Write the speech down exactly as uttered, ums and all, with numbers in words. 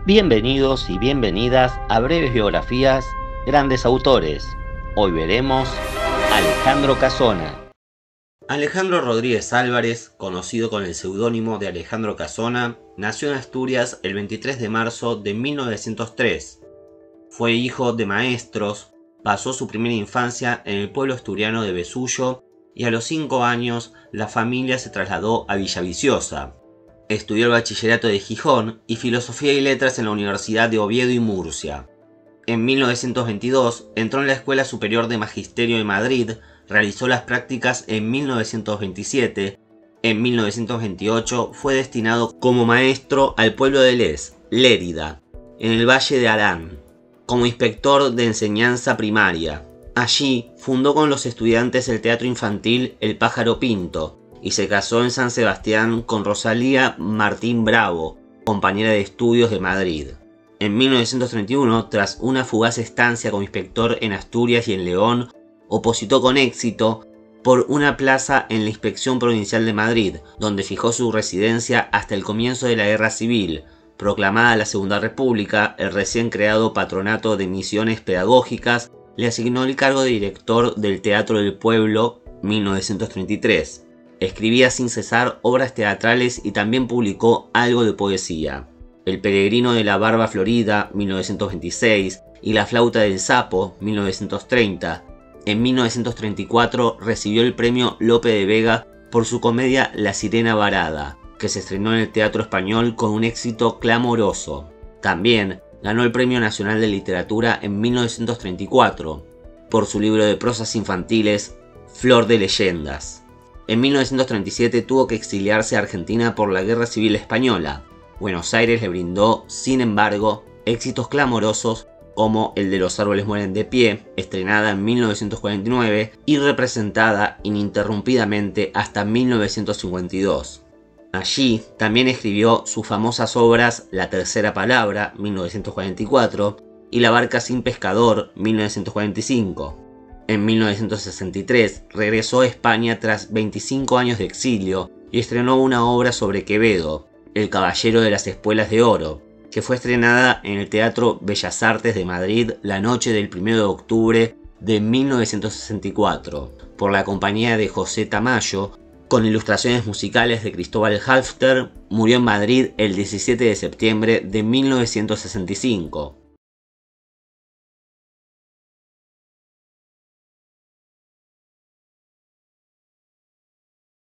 Bienvenidos y bienvenidas a Breves Biografías, Grandes Autores. Hoy veremos a Alejandro Casona. Alejandro Rodríguez Álvarez, conocido con el seudónimo de Alejandro Casona, nació en Asturias el veintitrés de marzo de mil novecientos tres. Fue hijo de maestros, pasó su primera infancia en el pueblo asturiano de Besullo y a los cinco años la familia se trasladó a Villaviciosa. Estudió el bachillerato de Gijón y filosofía y letras en la Universidad de Oviedo y Murcia. En mil novecientos veintidós entró en la Escuela Superior de Magisterio de Madrid, realizó las prácticas en mil novecientos veintisiete. En mil novecientos veintiocho fue destinado como maestro al pueblo de Les, Lérida, en el Valle de Arán, como inspector de enseñanza primaria. Allí fundó con los estudiantes el teatro infantil El Pájaro Pinto, y se casó en San Sebastián con Rosalía Martín Bravo, compañera de estudios de Madrid. En mil novecientos treinta y uno, tras una fugaz estancia como inspector en Asturias y en León, opositó con éxito por una plaza en la Inspección Provincial de Madrid, donde fijó su residencia hasta el comienzo de la Guerra Civil. Proclamada la Segunda República, el recién creado Patronato de Misiones Pedagógicas le asignó el cargo de director del Teatro del Pueblo mil novecientos treinta y tres. Escribía sin cesar obras teatrales y también publicó algo de poesía. El peregrino de la barba florida, mil novecientos veintiséis, y La flauta del sapo, mil novecientos treinta. En mil novecientos treinta y cuatro recibió el premio Lope de Vega por su comedia La sirena varada, que se estrenó en el Teatro Español con un éxito clamoroso. También ganó el Premio Nacional de Literatura en mil novecientos treinta y cuatro por su libro de prosas infantiles Flor de leyendas. En mil novecientos treinta y siete tuvo que exiliarse a Argentina por la Guerra Civil Española. Buenos Aires le brindó, sin embargo, éxitos clamorosos como el de Los árboles mueren de pie, estrenada en mil novecientos cuarenta y nueve y representada ininterrumpidamente hasta mil novecientos cincuenta y dos. Allí también escribió sus famosas obras La tercera palabra, mil novecientos cuarenta y cuatro, y La barca sin pescador, mil novecientos cuarenta y cinco. En mil novecientos sesenta y tres regresó a España tras veinticinco años de exilio y estrenó una obra sobre Quevedo, El caballero de las espuelas de oro, que fue estrenada en el Teatro Bellas Artes de Madrid la noche del primero de octubre de mil novecientos sesenta y cuatro, por la compañía de José Tamayo, con ilustraciones musicales de Cristóbal Halffter. Murió en Madrid el diecisiete de septiembre de mil novecientos sesenta y cinco.